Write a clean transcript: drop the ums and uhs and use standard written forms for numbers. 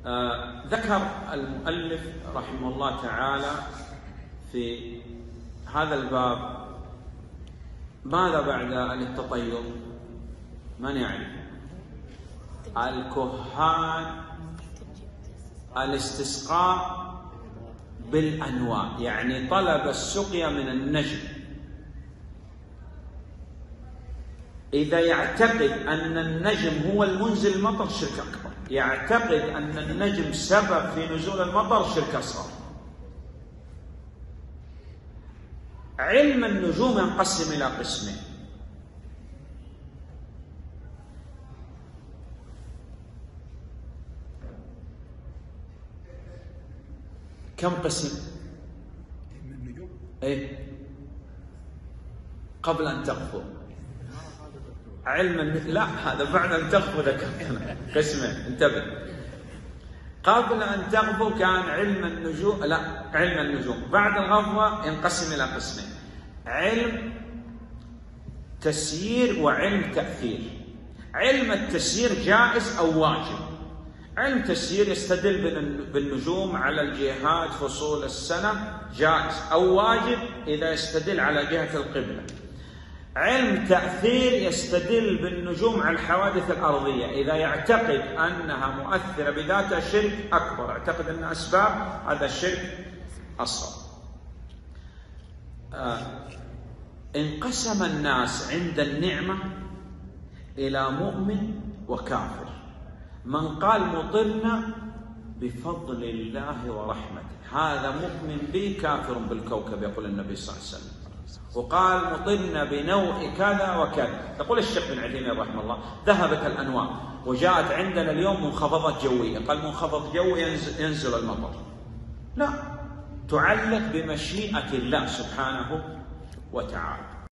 ذكر المؤلف رحمه الله تعالى في هذا الباب ماذا بعد التطير؟ من يعرف؟ الكهان الاستسقاء بالأنواع، يعني طلب السقيا من النجم. إذا يعتقد أن النجم هو المنزل المطر شرك أكبر، يعتقد أن النجم سبب في نزول المطر شرك أصغر. علم النجوم ينقسم إلى قسمين: كم قسم؟ إيه؟ قبل أن تغفو. لا، هذا بعد أن تغفو ذكرنا قسمين، انتبه. قبل أن تغفو كان علم النجوم، لا، علم النجوم. بعد الغفوة ينقسم إلى قسمين: علم تسيير وعلم تأثير. علم التسيير جائز أو واجب. علم تسيير يستدل بالنجوم على الجهات فصول السنة، جائز أو واجب إذا يستدل على جهة القبلة. علم تأثير يستدل بالنجوم على الحوادث الأرضية، إذا يعتقد أنها مؤثرة بذاتها شرك أكبر، يعتقد أنها أسباب، هذا شرك أصغر. انقسم الناس عند النعمة إلى مؤمن وكافر. من قال مطرنا بفضل الله ورحمته هذا مؤمن به كافر بالكوكب، يقول النبي صلى الله عليه وسلم. وقال مطرنا بنوع كذا وكذا. يقول الشيخ بن عثيمين رحمه الله: ذهبت الأنواع وجاءت عندنا اليوم منخفضات جوية. قال منخفض جوي ينزل المطر، لا، تعلق بمشيئة الله سبحانه وتعالى.